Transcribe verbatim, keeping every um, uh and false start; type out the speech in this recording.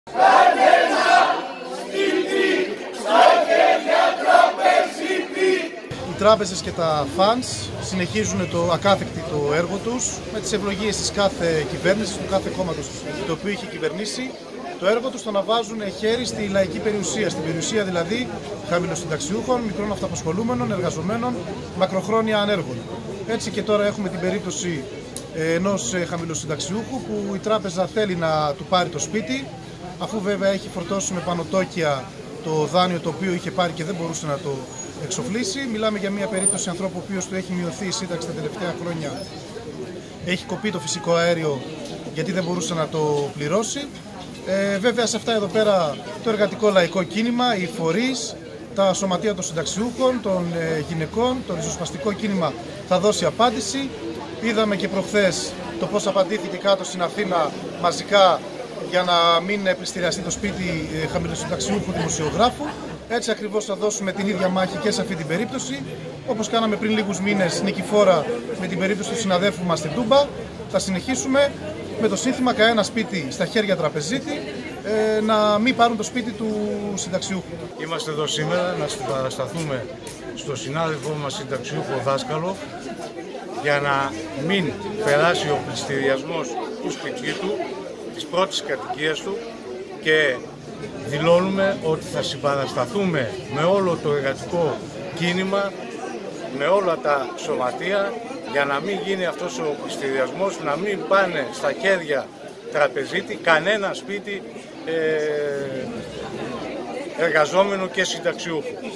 Οι τράπεζες και τα funds συνεχίζουν το ακάθεκτο έργο τους με τις ευλογίες της κάθε κυβέρνησης, του κάθε κόμματος το οποίο έχει κυβερνήσει. Το έργο τους το να βάζουν χέρι στη λαϊκή περιουσία, στην περιουσία δηλαδή χαμηλοσυνταξιούχων, μικρών αυταπασχολούμενων, εργαζομένων, μακροχρόνια ανέργων. Έτσι και τώρα έχουμε την περίπτωση ενός χαμηλοσυνταξιούχου που η τράπεζα θέλει να του πάρει το σπίτι, αφού βέβαια έχει φορτώσει με πανωτόκια το δάνειο το οποίο είχε πάρει και δεν μπορούσε να το εξοφλήσει. Μιλάμε για μια περίπτωση ανθρώπου ο οποίος του έχει μειωθεί η σύνταξη τα τελευταία χρόνια, έχει κοπεί το φυσικό αέριο γιατί δεν μπορούσε να το πληρώσει. Ε, βέβαια σε αυτά εδώ πέρα το εργατικό λαϊκό κίνημα, οι φορείς, τα σωματεία των συνταξιούχων, των ε, γυναικών, το ριζοσπαστικό κίνημα θα δώσει απάντηση. Είδαμε και προχθές το πώς απαντήθηκε κάτω στην Αθήνα μαζικά για να μην πληστηριαστεί το σπίτι ε, χαμηλοσυνταξιούχου δημοσιογράφου. Έτσι ακριβώς θα δώσουμε την ίδια μάχη και σε αυτή την περίπτωση, όπως κάναμε πριν λίγους μήνες νικηφόρα με την περίπτωση του συναδέλφου μας στην Τούμπα. Θα συνεχίσουμε με το σύνθημα κανένα σπίτι στα χέρια τραπεζίτη, ε, να μην πάρουν το σπίτι του συνταξιούχου. Είμαστε εδώ σήμερα να συμπαρασταθούμε στο συνάδελφό μας συνταξιούχο δάσκαλο για να μην περάσει ο πληστηριασμός του σπιτιού του, της πρώτης κατοικίας του, και δηλώνουμε ότι θα συμπαρασταθούμε με όλο το εργατικό κίνημα, με όλα τα σωματεία, για να μην γίνει αυτός ο πληστηριασμός, να μην πάνε στα χέρια τραπεζίτη κανένα σπίτι ε, εργαζόμενου και συνταξιούχου.